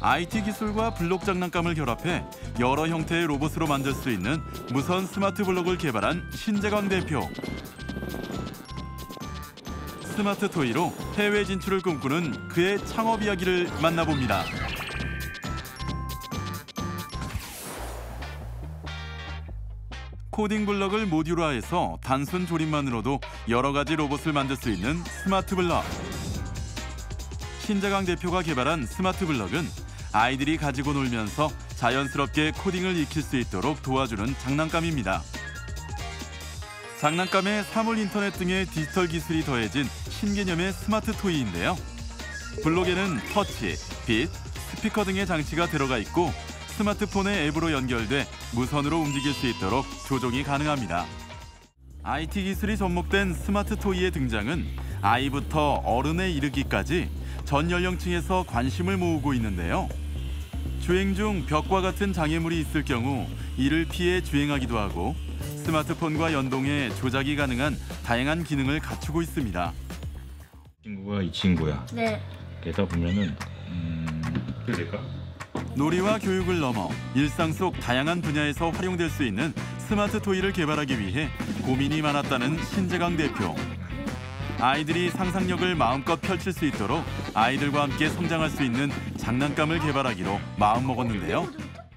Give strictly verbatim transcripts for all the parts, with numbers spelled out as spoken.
아이티 기술과 블록 장난감을 결합해 여러 형태의 로봇으로 만들 수 있는 무선 스마트 블록을 개발한 신재강 대표. 스마트 토이로 해외 진출을 꿈꾸는 그의 창업 이야기를 만나봅니다. 코딩 블럭을 모듈화해서 단순 조립만으로도 여러 가지 로봇을 만들 수 있는 스마트 블럭. 신재강 대표가 개발한 스마트 블럭은 아이들이 가지고 놀면서 자연스럽게 코딩을 익힐 수 있도록 도와주는 장난감입니다. 장난감에 사물 인터넷 등의 디지털 기술이 더해진 신개념의 스마트 토이인데요. 블록에는 터치, 빛, 스피커 등의 장치가 들어가 있고 스마트폰의 앱으로 연결돼 무선으로 움직일 수 있도록 조종이 가능합니다. 아이티 기술이 접목된 스마트 토이의 등장은 아이부터 어른에 이르기까지 전 연령층에서 관심을 모으고 있는데요. 주행 중 벽과 같은 장애물이 있을 경우 이를 피해 주행하기도 하고 스마트폰과 연동해 조작이 가능한 다양한 기능을 갖추고 있습니다. 친구가 이 친구야. 네. 그래서 보면은 음, 어떻게 될까? 놀이와 교육을 넘어 일상 속 다양한 분야에서 활용될 수 있는 스마트 토이를 개발하기 위해 고민이 많았다는 신재강 대표. 아이들이 상상력을 마음껏 펼칠 수 있도록 아이들과 함께 성장할 수 있는 장난감을 개발하기로 마음먹었는데요.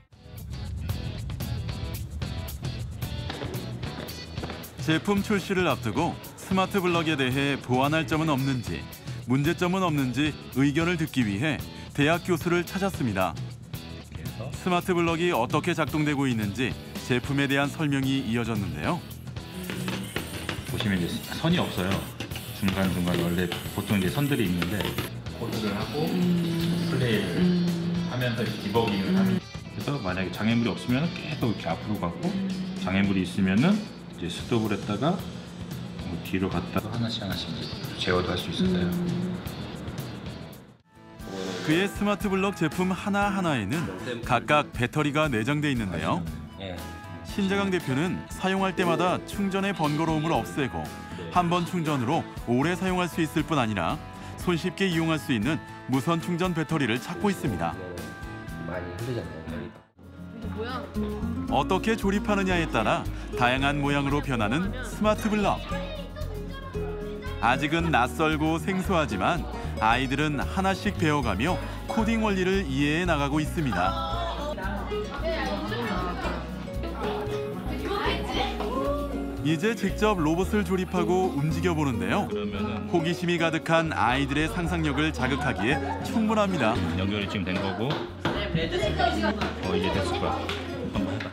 제품 출시를 앞두고 스마트 블럭에 대해 보완할 점은 없는지, 문제점은 없는지 의견을 듣기 위해 대학 교수를 찾았습니다. 스마트 블럭이 어떻게 작동되고 있는지 제품에 대한 설명이 이어졌는데요. 보시면 이제 선이 없어요. 중간중간 원래 보통 이제 선들이 있는데 코드를 하고 음... 플레이를 음... 하면서 디버깅을 음... 하는. 그래서 만약에 장애물이 없으면 계속 이렇게 앞으로 가고 장애물이 있으면은 이제 스톱을 했다가 뒤로 갔다가 하나씩 하나씩 제어도 할 수 있었어요. 음... 그의 스마트 블럭 제품 하나하나에는 각각 배터리가 내장돼 있는데요. 신재강 대표는 사용할 때마다 충전의 번거로움을 없애고 한 번 충전으로 오래 사용할 수 있을 뿐 아니라 손쉽게 이용할 수 있는 무선 충전 배터리를 찾고 있습니다. 많이 흐르잖아요. 뭐야? 어떻게 조립하느냐에 따라 다양한 모양으로 변하는 스마트 블럭. 아직은 낯설고 생소하지만 아이들은 하나씩 배워가며 코딩 원리를 이해해 나가고 있습니다. 이제 직접 로봇을 조립하고 움직여보는데요. 호기심이 가득한 아이들의 상상력을 자극하기에 충분합니다. 연결이 지금 된 거고 어, 이제 됐을 거야. 한번 해봐.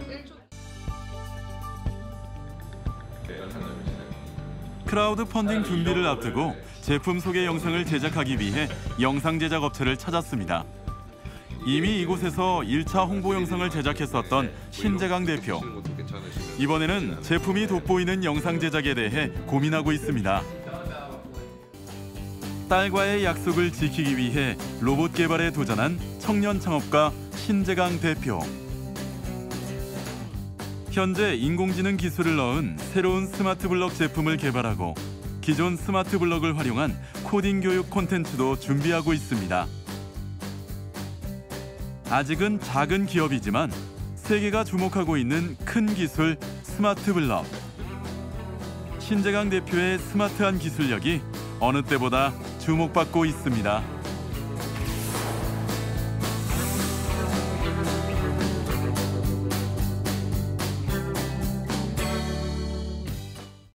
크라우드 펀딩 준비를 앞두고 제품 소개 영상을 제작하기 위해 영상 제작 업체를 찾았습니다. 이미 이곳에서 일 차 홍보 영상을 제작했었던 신재강 대표. 이번에는 제품이 돋보이는 영상 제작에 대해 고민하고 있습니다. 딸과의 약속을 지키기 위해 로봇 개발에 도전한 청년 창업가 신재강 대표. 현재 인공지능 기술을 넣은 새로운 스마트 블럭 제품을 개발하고 기존 스마트 블럭을 활용한 코딩 교육 콘텐츠도 준비하고 있습니다. 아직은 작은 기업이지만 세계가 주목하고 있는 큰 기술 스마트 블럭. 신재강 대표의 스마트한 기술력이 어느 때보다 주목받고 있습니다.